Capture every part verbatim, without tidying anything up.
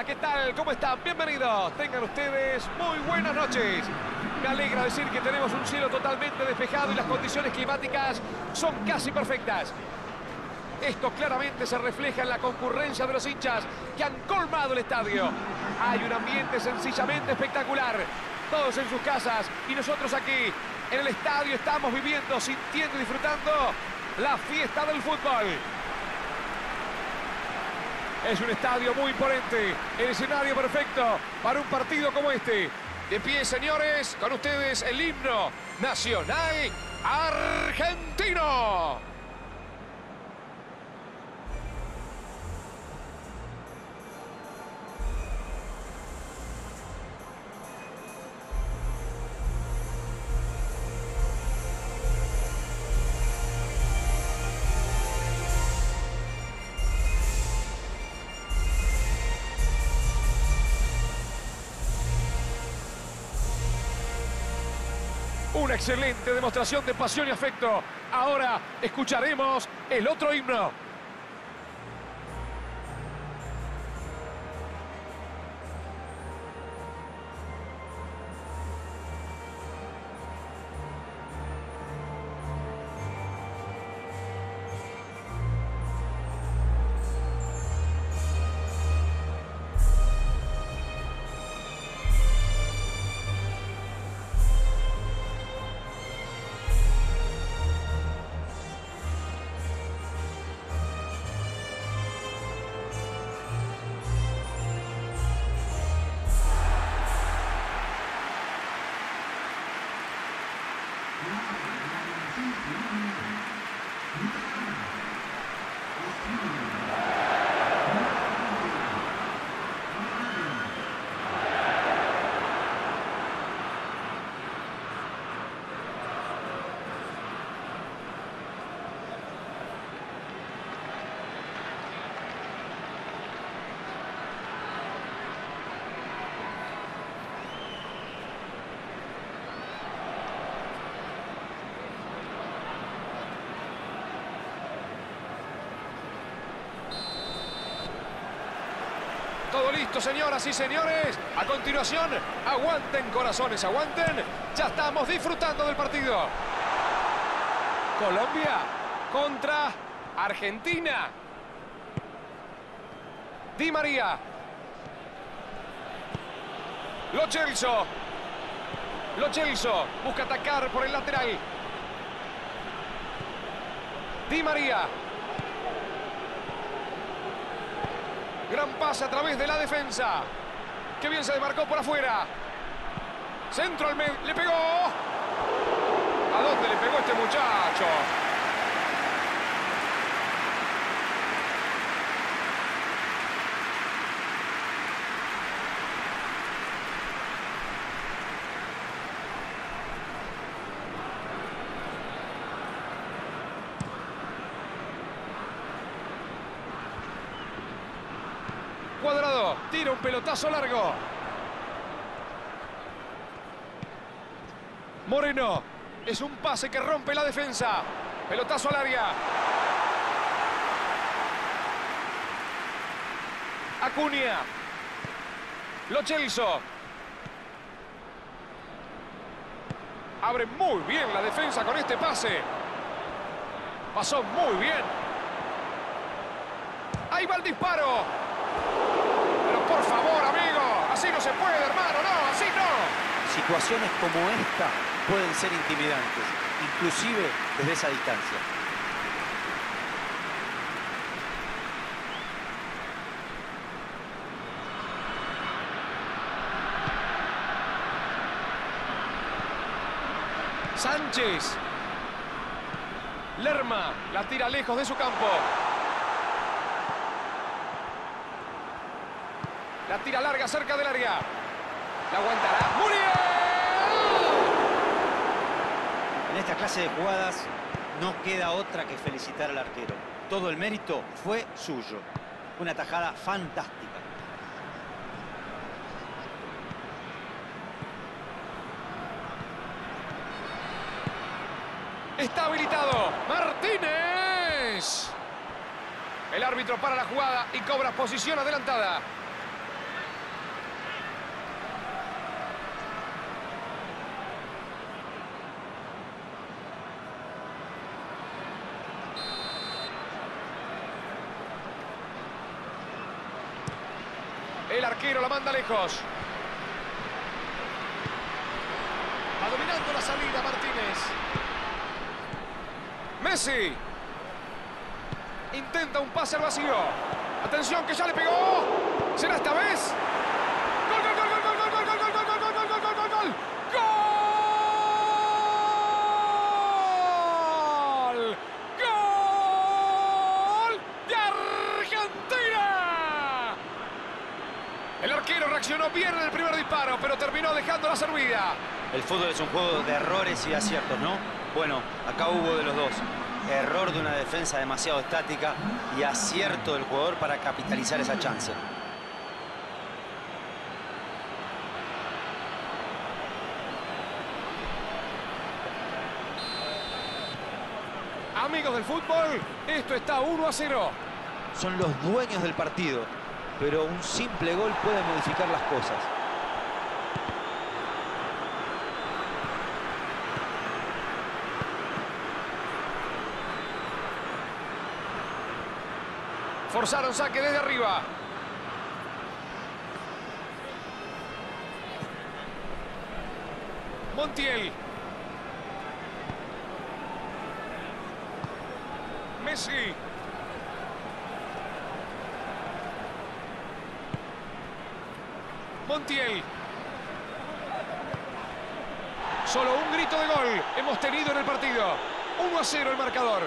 Hola, ¿qué tal? ¿Cómo están? Bienvenidos. Tengan ustedes muy buenas noches. Me alegra decir que tenemos un cielo totalmente despejado y las condiciones climáticas son casi perfectas. Esto claramente se refleja en la concurrencia de los hinchas que han colmado el estadio. Hay un ambiente sencillamente espectacular. Todos en sus casas y nosotros aquí en el estadio estamos viviendo, sintiendo y disfrutando la fiesta del fútbol. Es un estadio muy imponente, el escenario perfecto para un partido como este. De pie, señores, con ustedes el himno nacional argentino. Una excelente demostración de pasión y afecto. Ahora escucharemos el otro himno. Todo listo, señoras y señores. A continuación, aguanten, corazones, aguanten. Ya estamos disfrutando del partido. Colombia contra Argentina. Di María. Lo Celso. Lo Celso busca atacar por el lateral. Di María. Gran pase a través de la defensa. Qué bien se desmarcó por afuera. Centro al medio. ¡Le pegó! ¿A dónde le pegó este muchacho? Cuadrado, tira un pelotazo largo. Moreno, es un pase que rompe la defensa. Pelotazo al área. Acuña. Lo Celso. Abre muy bien la defensa con este pase. Pasó muy bien. Ahí va el disparo. Por favor, amigo, así no se puede, hermano, no, así no. Situaciones como esta pueden ser intimidantes, inclusive desde esa distancia. Sánchez. Lerma la tira lejos de su campo. La tira larga cerca del área. La aguantará. ¡Muriel! En esta clase de jugadas no queda otra que felicitar al arquero. Todo el mérito fue suyo. Una tajada fantástica. Está habilitado. Martínez. El árbitro para la jugada y cobra posición adelantada. El arquero la manda lejos. Va dominando la salida Martínez. Messi. Intenta un pase al vacío. Atención que ya le pegó. ¿Será esta vez? ¡Gol, gol, gol, gol, gol, gol, gol, gol, gol, gol, gol, gol, gol, gol, gol! ¡Gol! ¡Gol de Argentina! El arquero reaccionó bien en el primer disparo, pero terminó dejando la servida. El fútbol es un juego de errores y aciertos, ¿no? Bueno, acá hubo de los dos. Error de una defensa demasiado estática y acierto del jugador para capitalizar esa chance. Amigos del fútbol, esto está uno a cero. Son los dueños del partido, pero un simple gol puede modificar las cosas. Forzaron saque desde arriba. Montiel. Messi. Montiel. Solo un grito de gol hemos tenido en el partido. uno a cero el marcador.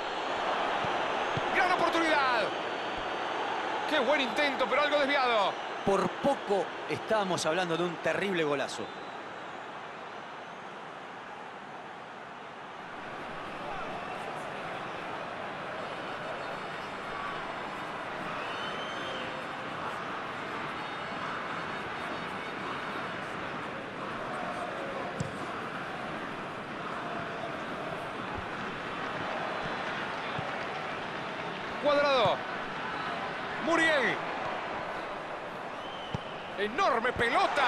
Gran oportunidad. Qué buen intento, pero algo desviado. Por poco estábamos hablando de un terrible golazo. Cuadrado. Muriel. Enorme pelota.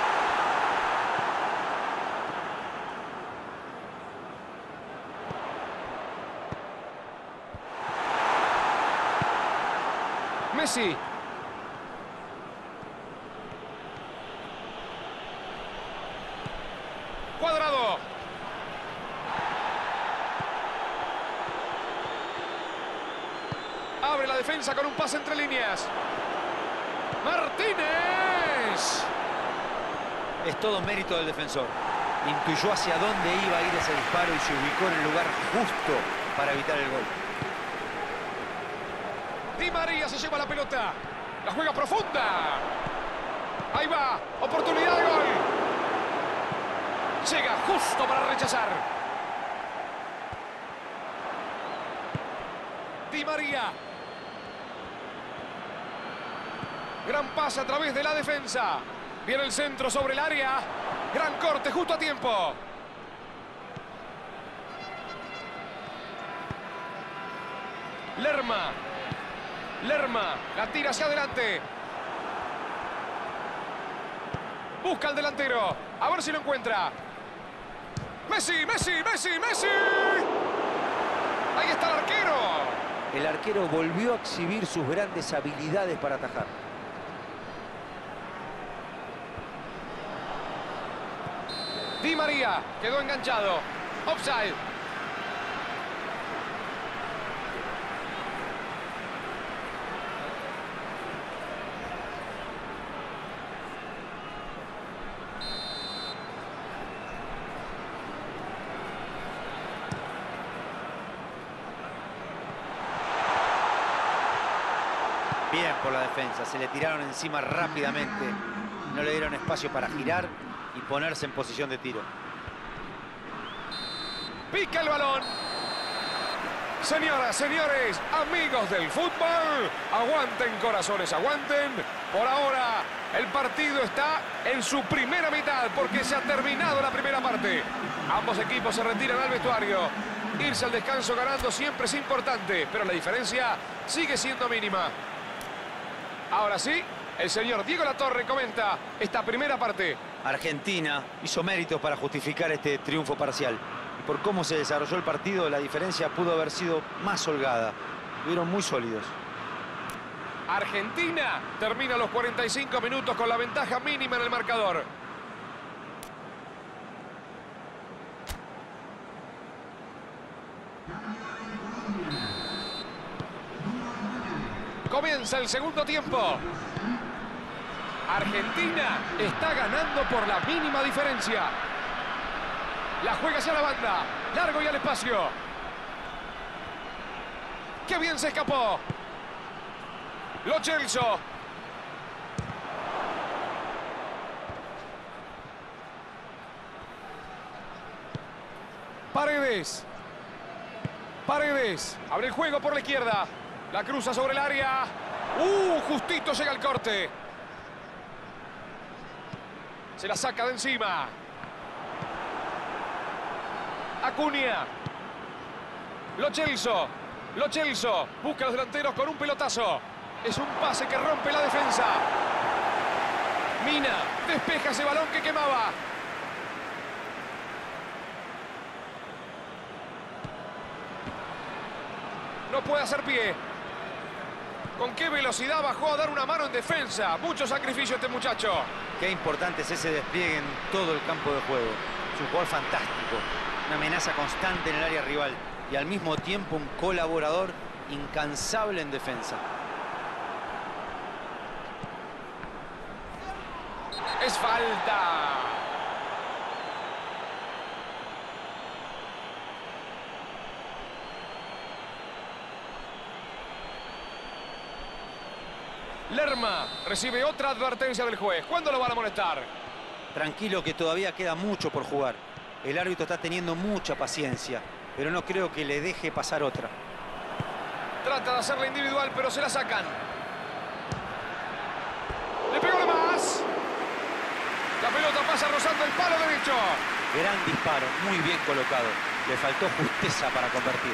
Messi. Cuadrado. Abre la defensa con un pase entre líneas. Martínez. Es todo mérito del defensor. Intuyó hacia dónde iba a ir ese disparo y se ubicó en el lugar justo para evitar el gol. Di María se lleva la pelota. La juega profunda. Ahí va. Oportunidad de gol. Llega justo para rechazar. Di María. Gran pase a través de la defensa. Viene el centro sobre el área. Gran corte justo a tiempo. Lerma. Lerma. La tira hacia adelante. Busca al delantero. A ver si lo encuentra. Messi, Messi, Messi, Messi. Ahí está el arquero. El arquero volvió a exhibir sus grandes habilidades para atajar. Di María quedó enganchado. Offside. Bien por la defensa, se le tiraron encima rápidamente. No le dieron espacio para girar y ponerse en posición de tiro. Pica el balón. Señoras, señores, amigos del fútbol, aguanten corazones, aguanten. Por ahora, el partido está en su primera mitad porque se ha terminado la primera parte. Ambos equipos se retiran al vestuario. Irse al descanso ganando siempre es importante, pero la diferencia sigue siendo mínima. Ahora sí, el señor Diego Latorre comenta esta primera parte. Argentina hizo méritos para justificar este triunfo parcial. Y por cómo se desarrolló el partido, la diferencia pudo haber sido más holgada. Estuvieron muy sólidos. Argentina termina los cuarenta y cinco minutos con la ventaja mínima en el marcador. Comienza el segundo tiempo. Argentina está ganando por la mínima diferencia. La juega hacia la banda. Largo y al espacio. ¡Qué bien se escapó! Lo Celso. Paredes. Paredes. Abre el juego por la izquierda. La cruza sobre el área. ¡Uh! Justito llega el corte. Se la saca de encima. Acuña. Lo Celso. Lo Celso. Busca a los delanteros con un pelotazo. Es un pase que rompe la defensa. Mina despeja ese balón que quemaba. No puede hacer pie. ¿Con qué velocidad bajó a dar una mano en defensa? Mucho sacrificio este muchacho. Qué importante es ese despliegue en todo el campo de juego. Es un jugador fantástico. Una amenaza constante en el área rival. Y al mismo tiempo un colaborador incansable en defensa. Es falta. Lerma recibe otra advertencia del juez. ¿Cuándo lo van a molestar? Tranquilo, que todavía queda mucho por jugar. El árbitro está teniendo mucha paciencia, pero no creo que le deje pasar otra. Trata de hacerla individual, pero se la sacan. Le pegó de más. La pelota pasa rozando el palo derecho. Gran disparo, muy bien colocado. Le faltó justeza para convertir.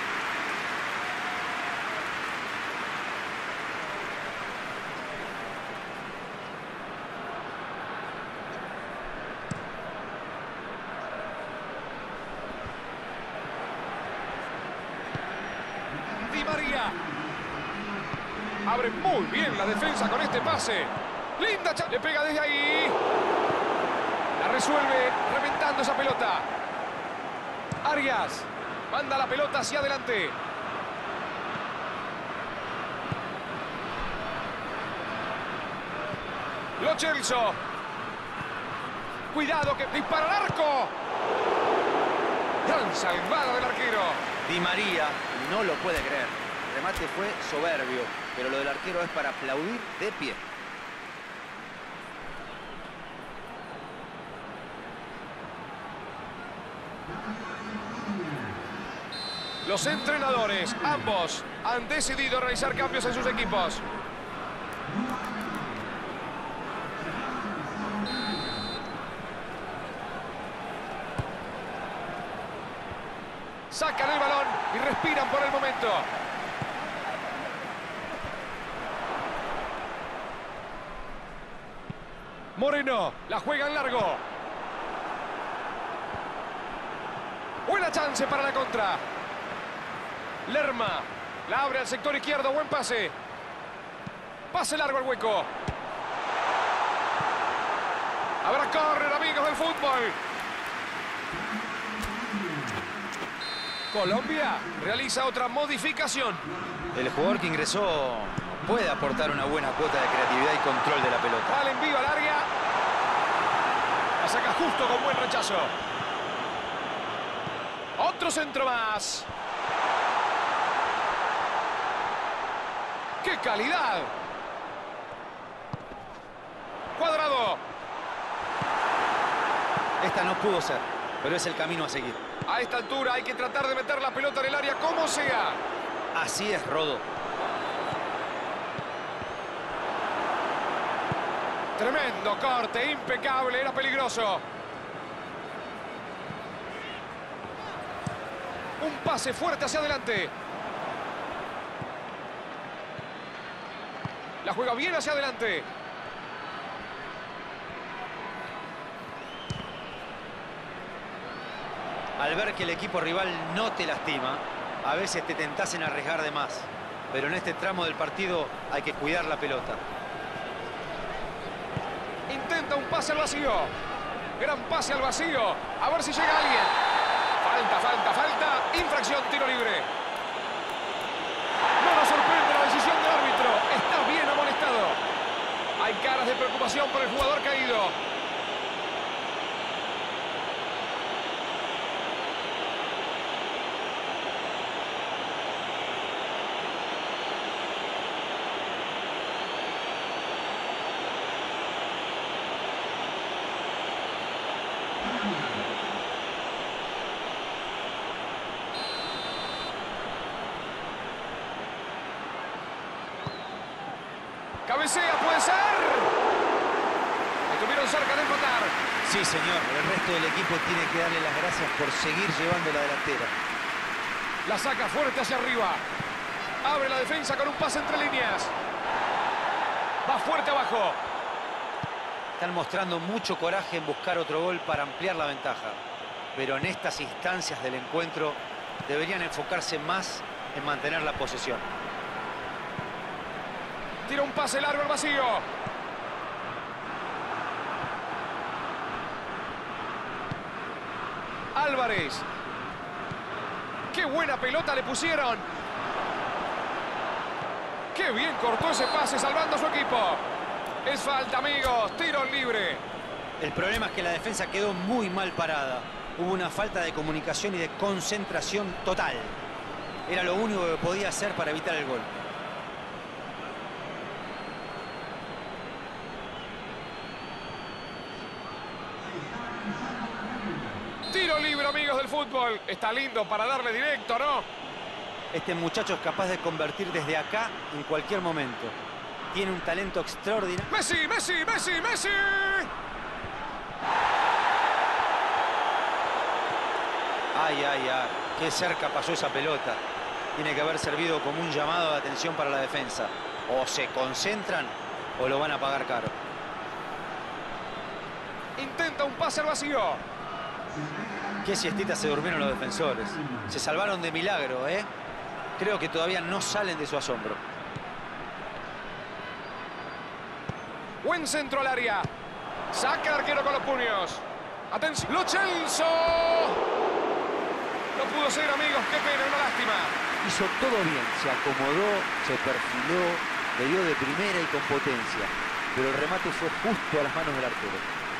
Di María. Abre muy bien la defensa con este pase. Linda, le pega desde ahí. La resuelve reventando esa pelota. Arias manda la pelota hacia adelante. Lo Celso. Cuidado que dispara al arco. Gran salvada del arquero. Di María no lo puede creer. El remate fue soberbio, pero lo del arquero es para aplaudir de pie. Los entrenadores, ambos, han decidido realizar cambios en sus equipos. Sacan el balón y respiran por el momento. Moreno, la juega en largo. Buena chance para la contra. Lerma, la abre al sector izquierdo, buen pase. Pase largo al hueco. Habrá córner, amigos del fútbol. Colombia realiza otra modificación. El jugador que ingresó puede aportar una buena cuota de creatividad y control de la pelota. Va el envío al área. La saca justo con buen rechazo. Otro centro más. ¡Qué calidad! Cuadrado. Esta no pudo ser, pero es el camino a seguir. A esta altura hay que tratar de meter la pelota en el área como sea. Así es, Rodo. Tremendo corte, impecable, era peligroso. Un pase fuerte hacia adelante. La juega bien hacia adelante. Al ver que el equipo rival no te lastima, a veces te tentás en arriesgar de más. pero en este tramo del partido hay que cuidar la pelota. Intenta un pase al vacío. Gran pase al vacío. A ver si llega alguien. Falta, falta, falta. Infracción, tiro libre. No nos sorprende la decisión del árbitro. Está bien amonestado. Hay caras de preocupación por el jugador caído. Cabecea, puede ser. Estuvieron cerca de empatar. Sí, señor. El resto del equipo tiene que darle las gracias por seguir llevando la delantera. La saca fuerte hacia arriba. Abre la defensa con un pase entre líneas. Va fuerte abajo. Están mostrando mucho coraje en buscar otro gol para ampliar la ventaja. Pero en estas instancias del encuentro deberían enfocarse más en mantener la posesión. Tira un pase largo al vacío. Álvarez. ¡Qué buena pelota le pusieron! ¡Qué bien cortó ese pase salvando a su equipo! Es falta, amigos. Tiro libre. El problema es que la defensa quedó muy mal parada. Hubo una falta de comunicación y de concentración total. Era lo único que podía hacer para evitar el gol. Tiro libre, amigos del fútbol. Está lindo para darle directo, ¿no? Este muchacho es capaz de convertir desde acá en cualquier momento. Tiene un talento extraordinario. ¡Messi, Messi, Messi, Messi! Ay, ay, ay. Qué cerca pasó esa pelota. Tiene que haber servido como un llamado de atención para la defensa. O se concentran o lo van a pagar caro. Intenta un pase al vacío. Qué siestita se durmieron los defensores. Se salvaron de milagro, ¿eh? Creo que todavía no salen de su asombro. Buen centro al área. Saca el arquero con los puños. Atención. ¡Lo Celso! No pudo ser, amigos. Qué pena, una lástima. Hizo todo bien. Se acomodó, se perfiló, le dio de primera y con potencia. Pero el remate fue justo a las manos del arquero.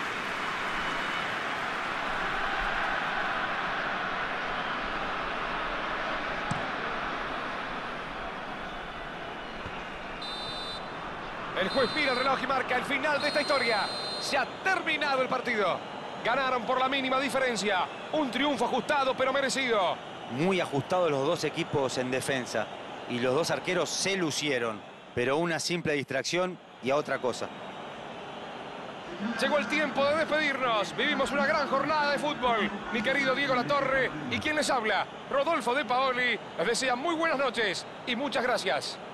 El juez mira el reloj y marca el final de esta historia. Se ha terminado el partido. Ganaron por la mínima diferencia. Un triunfo ajustado pero merecido. Muy ajustados los dos equipos en defensa. Y los dos arqueros se lucieron. Pero una simple distracción y a otra cosa. Llegó el tiempo de despedirnos. Vivimos una gran jornada de fútbol. Mi querido Diego Latorre y quien les habla, Rodolfo De Paoli, les desea muy buenas noches y muchas gracias.